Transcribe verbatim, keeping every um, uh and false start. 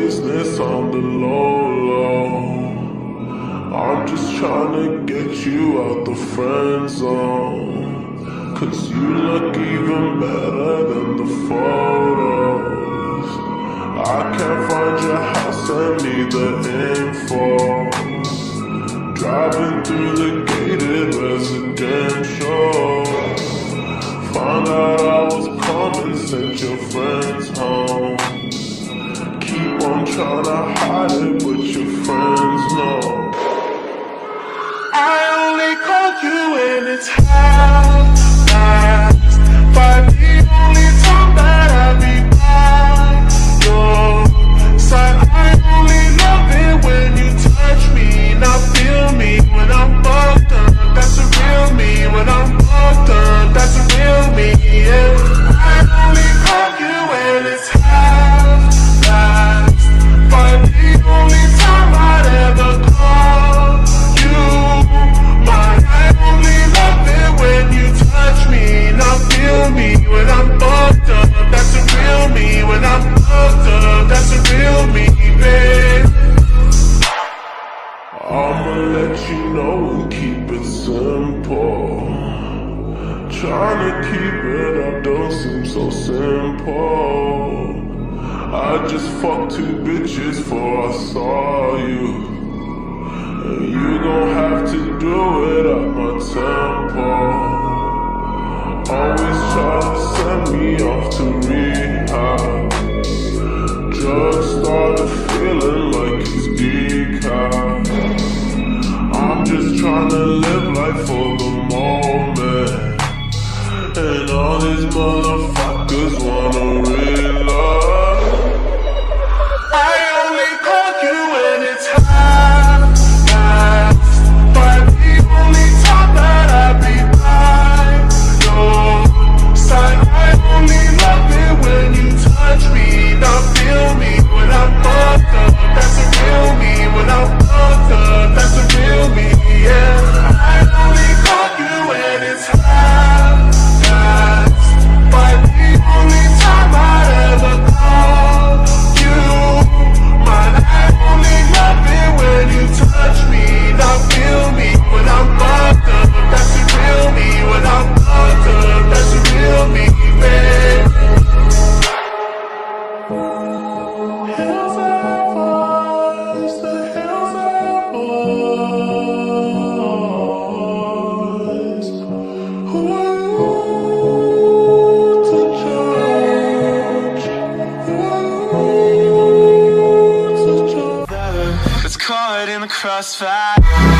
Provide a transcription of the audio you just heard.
business on the low low. I'm just tryna get you out the friend zone, cause you look even better than the photos. I can't find your house, send me the info. Driving through the gated residential, found out I was coming, sent your friends home. Keep on trying to hide it, but your friends know. I only call you when it's half past five, the only time that I be by your side. I only love it when you touch me, not feel me when I'm fucked up. That's a real me. When I'm fucked up, that's a real me, yeah. I only call you when it's half past five, the only time I'd ever call you mine. I only love it when you touch me, not feel me when I'm fucked up. That's a real me. When I'm fucked up, that's a real me, babe. I'ma let you know and keep it simple. Tryna keep it up don't seem so simple. I just fucked two bitches before I saw you, and you gon' have to do it at my tempo. Always try to send me off to rehab. Drugs started feeling like it's decaf. I'm just tryna live life for the moment, and all these motherfuckers wanna realize. I only call you when it's half past five, the only time that I be by your side. I only love it when you touch me, not feel me when I'm fucked up. That's a real me. When I'm fucked up, that's a real me, yeah. I only call you when it's half past five, the only time I'd ever call you mine. I only love it when you touch me, not feel me when I'm fucked up. That's a real me. When I'm fucked up, that's a real me, babe. Hills are voice, the hills are voice. Who are you to judge? Who are you to judge? That's caught in the crossfire.